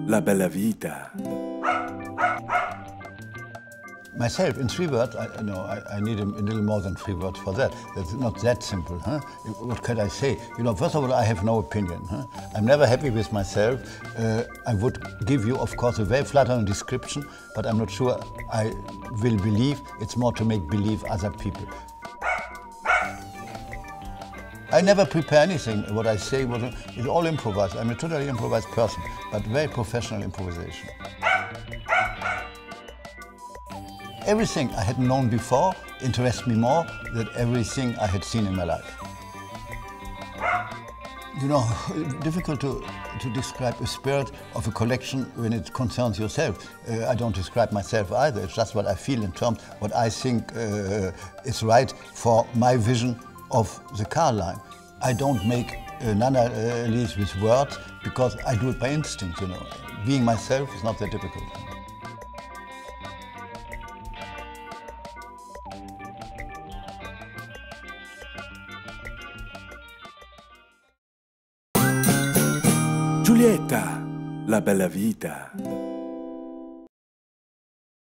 La bella vita. Myself, in 3 words, I need a little more than 3 words for that. It's not that simple. Huh? What can I say? First of all, I have no opinion. Huh? I'm never happy with myself. I would give you, of course, a very flattering description, but I'm not sure I will believe. It's more to make believe other people. I never prepare anything. What I say is all improvised. I'm a totally improvised person, but very professional improvisation. Everything I had known before interests me more than everything I had seen in my life. Difficult to describe a spirit of a collection when it concerns yourself. I don't describe myself either. It's just what I feel in terms of what I think is right for my vision of the Karl line. I don't make an analysis with words because I do it by instinct. Being myself is not that difficult. Giulietta, la bella vita.